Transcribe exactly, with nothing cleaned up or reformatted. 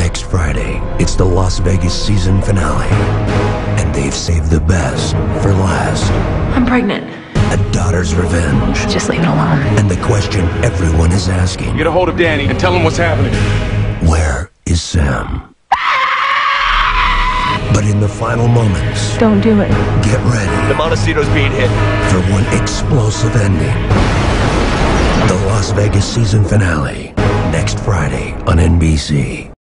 Next Friday, it's the Las Vegas season finale. And they've saved the best for last. I'm pregnant. A daughter's revenge. Just leave it alone. And the question everyone is asking. Get a hold of Danny and tell him what's happening. Where is Sam? But in the final moments, Don't do it. get ready The Montecito's being hit. for one explosive ending. The Las Vegas season finale, next Friday on N B C.